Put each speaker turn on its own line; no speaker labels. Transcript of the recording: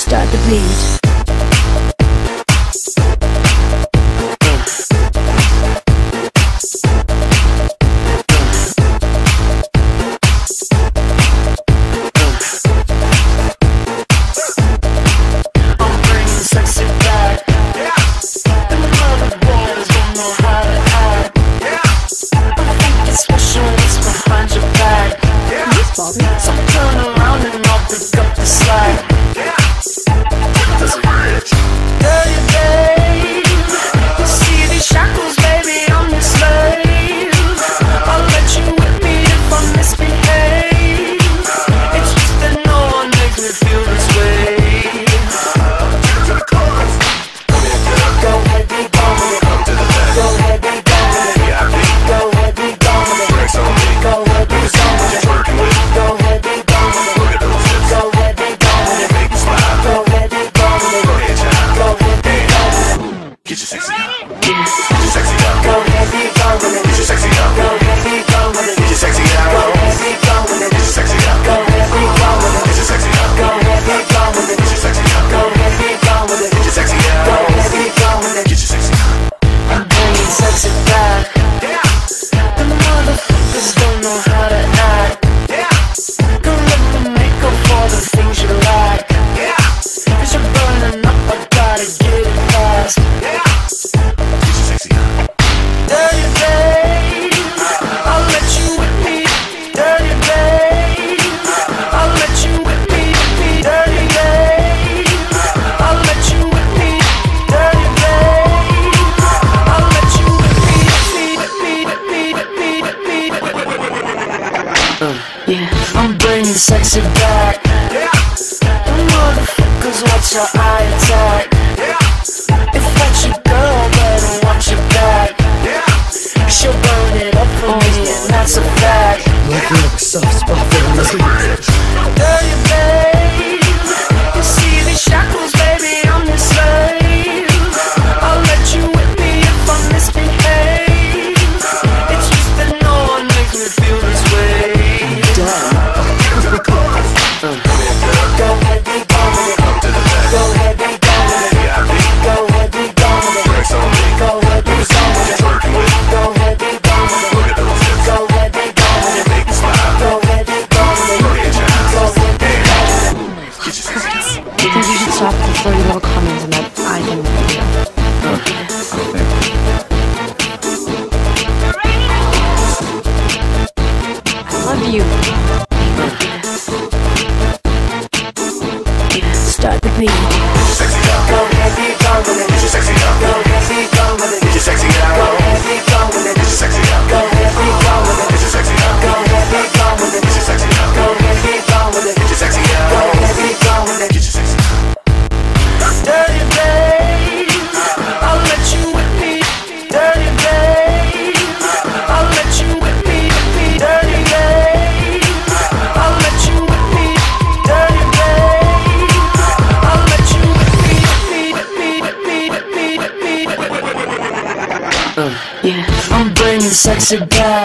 Start the beat.
So turn around and I'll pick up the slack. Dirty babe, you see these shackles, baby, I'm your slave. I'll let you whip me if I misbehave. It's just that no one makes me feel this way. Go ahead, be gone with it. Go ahead, be gone with it. Go ahead, be gone with it. Go ahead, be gone with it. Go ahead, be gone with it. Go ahead, be gone with it. Go ahead, be gone with it. Go ahead, be gone with it.
Get your sexy out. Get your sexy out.
Go ahead, be gone with it.
Get your sexy out.
Go ahead, be gone with it.
Get your sexy out.
Go ahead, be gone with it.
Get your sexy out.
Go ahead, be gone with it.
Get your sexy out.
Go ahead, be gone with it.
Get your sexy out.
Go ahead, be gone with it.
Get your sexy out.
Go ahead, be gone with it.
Get your sexy out.
I'm bringing sexy back. The motherfuckers don't know how to act. Don't let them make up for the things you like. Cause you're burning up, I gotta get it fast.
Get your sexy out.
Dirty babe, I'll let you whip me. Dirty babe, I'll let you whip me. Dirty babe, I'll let you whip me. Dirty babe, I'll let you whip me. Yeah, I'm bringing sexy back. The motherfuckers watch your eye attack. If that's your girl, better watch your back. She'll burn it up for me, and that's a fact.
Like you have a soft spot for this.
Dirty babe, you see these shackles, baby, I'm your slave. I'll let you whip me if I misbehave. It's just that no one makes me feel this way. Go ahead, be gone with it. Go ahead, be gone with it. Go ahead, be gone with it. Go ahead, be gone with it. Go ahead, be gone with it. Go ahead, be gone with it. Go ahead, be gone with it. Go ahead, be gone with it.
I think you should stop the flirty little comments and that I can video. I love you. Start the beat.
Go ahead, be gone with it.
Get your sexy out.
Go ahead, be gone with it.
Get your sexy out.
Go ahead, be gone with it.
Get your sexy out.
Go ahead, be gone with it.
Get your sexy out.
Go ahead, be gone with it.
Get your sexy out.
Go ahead, be gone with it.
Get your sexy out.
Go ahead, be gone with it.
Get your sexy out.
Dirty babe, I'll let you whip me. Dirty babe, I'll let you whip me. Dirty babe, I'll let you whip me. Dirty babe, I'll let you whip me. Yeah, I'm bringing sexy back.